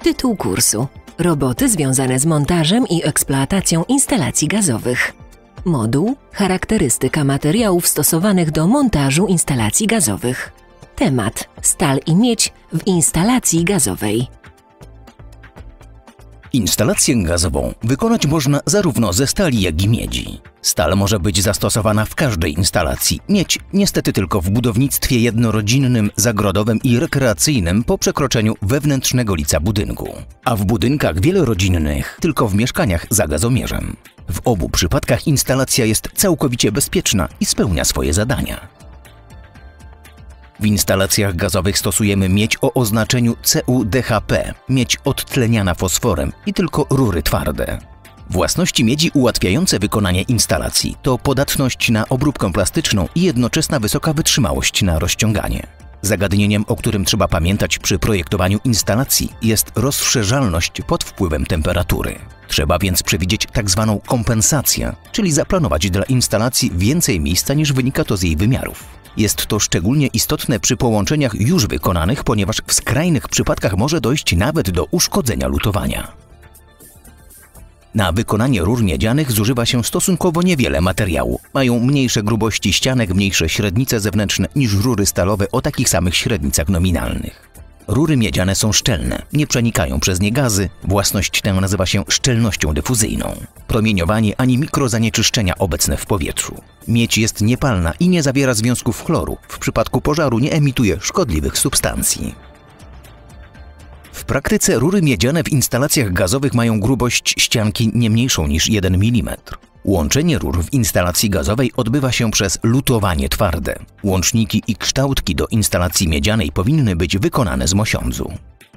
Tytuł kursu: Roboty związane z montażem i eksploatacją instalacji gazowych. Moduł: Charakterystyka materiałów stosowanych do montażu instalacji gazowych. Temat: Stal i miedź w instalacji gazowej. Instalację gazową wykonać można zarówno ze stali, jak i miedzi. Stal może być zastosowana w każdej instalacji, miedź niestety tylko w budownictwie jednorodzinnym, zagrodowym i rekreacyjnym po przekroczeniu wewnętrznego lica budynku, a w budynkach wielorodzinnych tylko w mieszkaniach za gazomierzem. W obu przypadkach instalacja jest całkowicie bezpieczna i spełnia swoje zadania. W instalacjach gazowych stosujemy miedź o oznaczeniu CuDHP, miedź odtleniana fosforem i tylko rury twarde. Własności miedzi ułatwiające wykonanie instalacji to podatność na obróbkę plastyczną i jednoczesna wysoka wytrzymałość na rozciąganie. Zagadnieniem, o którym trzeba pamiętać przy projektowaniu instalacji, jest rozszerzalność pod wpływem temperatury. Trzeba więc przewidzieć tzw. kompensację, czyli zaplanować dla instalacji więcej miejsca niż wynika to z jej wymiarów. Jest to szczególnie istotne przy połączeniach już wykonanych, ponieważ w skrajnych przypadkach może dojść nawet do uszkodzenia lutowania. Na wykonanie rur miedzianych zużywa się stosunkowo niewiele materiału. Mają mniejsze grubości ścianek, mniejsze średnice zewnętrzne niż rury stalowe o takich samych średnicach nominalnych. Rury miedziane są szczelne, nie przenikają przez nie gazy, własność tę nazywa się szczelnością dyfuzyjną. Promieniowanie ani mikrozanieczyszczenia obecne w powietrzu. Miedź jest niepalna i nie zawiera związków chloru, w przypadku pożaru nie emituje szkodliwych substancji. W praktyce rury miedziane w instalacjach gazowych mają grubość ścianki nie mniejszą niż 1 mm. Łączenie rur w instalacji gazowej odbywa się przez lutowanie twarde. Łączniki i kształtki do instalacji miedzianej powinny być wykonane z mosiądzu.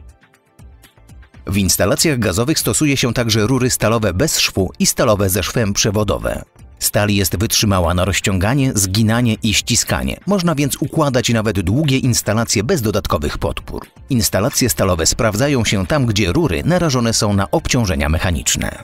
W instalacjach gazowych stosuje się także rury stalowe bez szwu i stalowe ze szwem przewodowe. Stal jest wytrzymała na rozciąganie, zginanie i ściskanie. Można więc układać nawet długie instalacje bez dodatkowych podpór. Instalacje stalowe sprawdzają się tam, gdzie rury narażone są na obciążenia mechaniczne.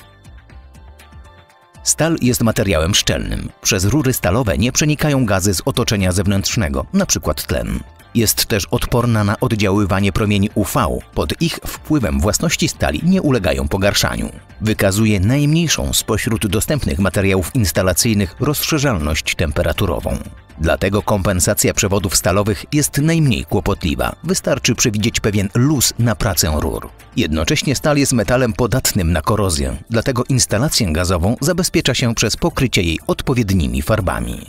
Stal jest materiałem szczelnym. Przez rury stalowe nie przenikają gazy z otoczenia zewnętrznego, np. tlen. Jest też odporna na oddziaływanie promieni UV. Pod ich wpływem własności stali nie ulegają pogarszaniu. Wykazuje najmniejszą spośród dostępnych materiałów instalacyjnych rozszerzalność temperaturową. Dlatego kompensacja przewodów stalowych jest najmniej kłopotliwa. Wystarczy przewidzieć pewien luz na pracę rur. Jednocześnie stal jest metalem podatnym na korozję, dlatego instalację gazową zabezpiecza się przez pokrycie jej odpowiednimi farbami.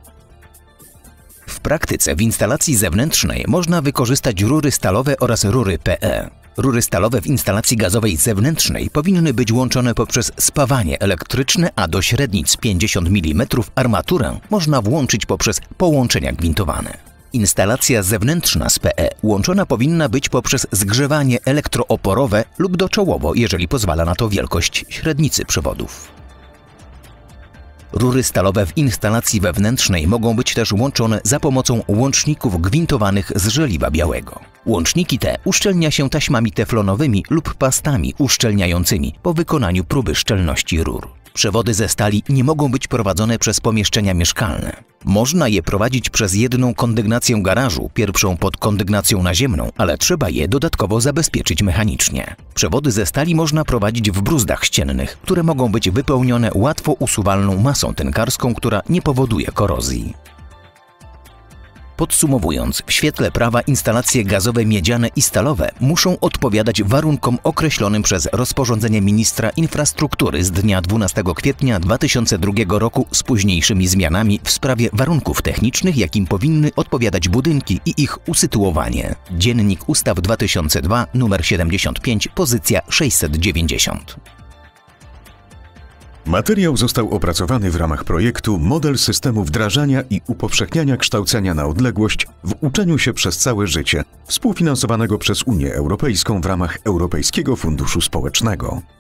W praktyce w instalacji zewnętrznej można wykorzystać rury stalowe oraz rury PE. Rury stalowe w instalacji gazowej zewnętrznej powinny być łączone poprzez spawanie elektryczne, a do średnic 50 mm armaturę można włączyć poprzez połączenia gwintowane. Instalacja zewnętrzna z PE łączona powinna być poprzez zgrzewanie elektrooporowe lub doczołowo, jeżeli pozwala na to wielkość średnicy przewodów. Rury stalowe w instalacji wewnętrznej mogą być też łączone za pomocą łączników gwintowanych z żeliwa białego. Łączniki te uszczelnia się taśmami teflonowymi lub pastami uszczelniającymi po wykonaniu próby szczelności rur. Przewody ze stali nie mogą być prowadzone przez pomieszczenia mieszkalne. Można je prowadzić przez jedną kondygnację garażu, pierwszą pod kondygnacją naziemną, ale trzeba je dodatkowo zabezpieczyć mechanicznie. Przewody ze stali można prowadzić w bruzdach ściennych, które mogą być wypełnione łatwo usuwalną masą tynkarską, która nie powoduje korozji. Podsumowując, w świetle prawa instalacje gazowe miedziane i stalowe muszą odpowiadać warunkom określonym przez rozporządzenie ministra infrastruktury z dnia 12 kwietnia 2002 roku z późniejszymi zmianami w sprawie warunków technicznych, jakim powinny odpowiadać budynki i ich usytuowanie. Dziennik Ustaw 2002, nr 75, pozycja 690. Materiał został opracowany w ramach projektu Model systemu wdrażania i upowszechniania kształcenia na odległość w uczeniu się przez całe życie, współfinansowanego przez Unię Europejską w ramach Europejskiego Funduszu Społecznego.